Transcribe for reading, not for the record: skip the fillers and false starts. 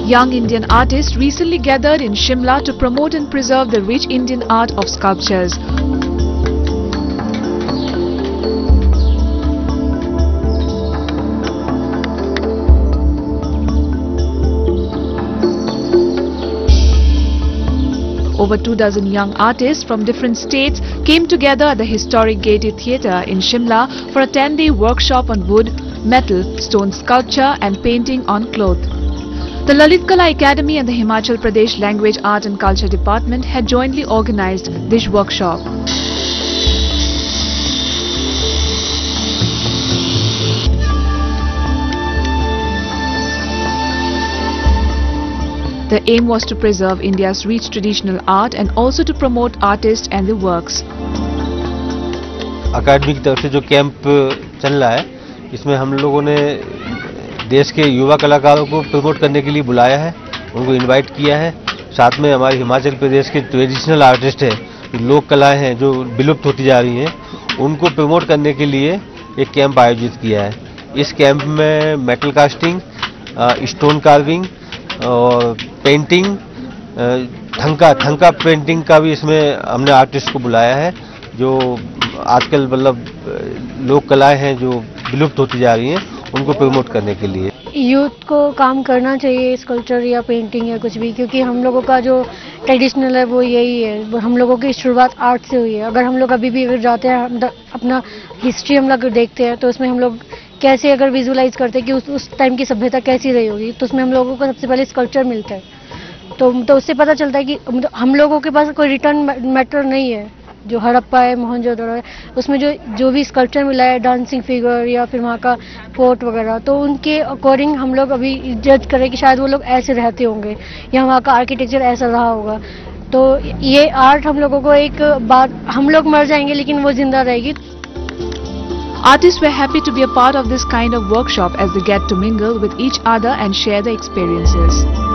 Young Indian artists recently gathered in Shimla to promote and preserve the rich Indian art of sculptures. Over 24 young artists from different states came together at the historic Gaiety Theatre in Shimla for a 10-day workshop on wood, metal, stone sculpture and painting on cloth. The Lalit Kala Academy and the Himachal Pradesh Language, Art and Culture Department had jointly organized this workshop. The aim was to preserve India's rich traditional art and also to promote artists and their works. अकादमी की तरफ से जो camp चल रहा है, इसमें हम लोगों ने देश के युवा कलाकारों को प्रमोट करने के लिए बुलाया है, उनको इनवाइट किया है। साथ में हमारे हिमाचल प्रदेश के ट्रेडिशनल आर्टिस्ट हैं, लोक कलाएं हैं जो विलुप्त होती जा रही हैं, उनको प्रमोट करने के लिए एक कैंप आयोजित किया है। इस कैंप में मेटल कास्टिंग, स्टोन कार्विंग और पेंटिंग, थंका पेंटिंग का भी इसमें हमने आर्टिस्ट को बुलाया है, जो आजकल मतलब लोक कलाएं हैं जो विलुप्त होती जा रही हैं, उनको प्रमोट करने के लिए। यूथ को काम करना चाहिए स्कल्पचर या पेंटिंग या कुछ भी, क्योंकि हम लोगों का जो ट्रेडिशनल है वो यही है। हम लोगों की शुरुआत आर्ट से हुई है। अगर हम लोग अभी भी अगर जाते हैं अपना हिस्ट्री हम लोग देखते हैं तो उसमें हम लोग कैसे अगर विजुलाइज करते हैं कि उस टाइम की सभ्यता कैसी रही होगी, तो उसमें हम लोगों को सबसे पहले स्कल्पचर मिलता है। तो उससे पता चलता है कि हम लोगों के पास कोई रिटर्न मैटर नहीं है। जो हड़प्पा है, मोहनजोदड़ो है, उसमें जो भी स्कल्पचर मिला है, डांसिंग फिगर या फिर वहाँ का फोर्ट वगैरह, तो उनके अकॉर्डिंग हम लोग अभी जज करें कि शायद वो लोग ऐसे रहते होंगे या वहाँ का आर्किटेक्चर ऐसा रहा होगा। तो ये आर्ट हम लोगों को एक बात, हम लोग मर जाएंगे लेकिन वो जिंदा रहेगी। Artists were happy to be a part of this kind of workshop as they get to mingle with each other and share their experiences.